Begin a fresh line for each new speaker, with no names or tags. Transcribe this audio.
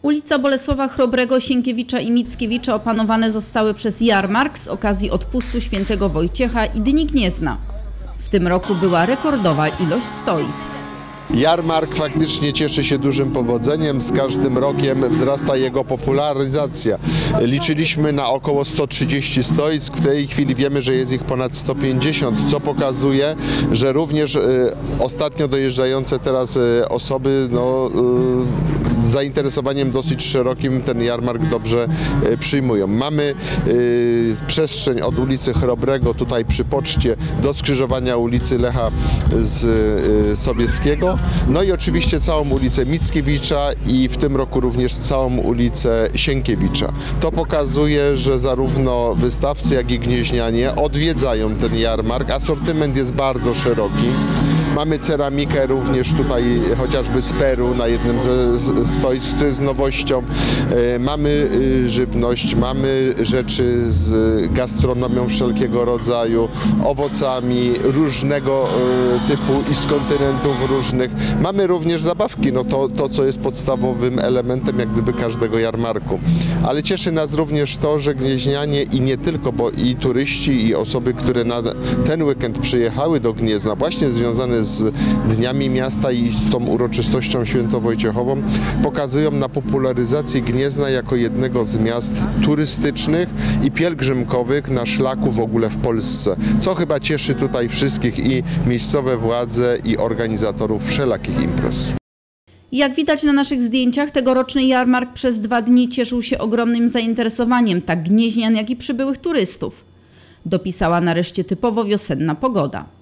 Ulica Bolesława Chrobrego, Sienkiewicza i Mickiewicza opanowane zostały przez jarmark z okazji odpustu świętego Wojciecha i Dni Gniezna. W tym roku była rekordowa ilość stoisk.
Jarmark faktycznie cieszy się dużym powodzeniem, z każdym rokiem wzrasta jego popularyzacja. Liczyliśmy na około 130 stoisk, w tej chwili wiemy, że jest ich ponad 150, co pokazuje, że również ostatnio dojeżdżające teraz osoby z zainteresowaniem dosyć szerokim ten jarmark dobrze przyjmują. Mamy przestrzeń od ulicy Chrobrego tutaj przy poczcie do skrzyżowania ulicy Lecha Sobieskiego. No i oczywiście całą ulicę Mickiewicza i w tym roku również całą ulicę Sienkiewicza. To pokazuje, że zarówno wystawcy, jak i gnieźnianie odwiedzają ten jarmark. Asortyment jest bardzo szeroki. Mamy ceramikę również tutaj chociażby z Peru na jednym ze stoisk, co jest nowością. Mamy żywność, mamy rzeczy z gastronomią wszelkiego rodzaju, owocami różnego typu i z kontynentów różnych. Mamy również zabawki, to co jest podstawowym elementem jak gdyby każdego jarmarku. Ale cieszy nas również to, że gnieźnianie i nie tylko, bo i turyści, i osoby, które na ten weekend przyjechały do Gniezna, właśnie związane z Dniami Miasta i z tą uroczystością świętowojciechową, pokazują na popularyzację Gniezna jako jednego z miast turystycznych i pielgrzymkowych na szlaku w ogóle w Polsce, co chyba cieszy tutaj wszystkich i miejscowe władze, i organizatorów wszelakich imprez.
Jak widać na naszych zdjęciach, tegoroczny jarmark przez 2 dni cieszył się ogromnym zainteresowaniem tak gnieźnian, jak i przybyłych turystów. Dopisała nareszcie typowo wiosenna pogoda.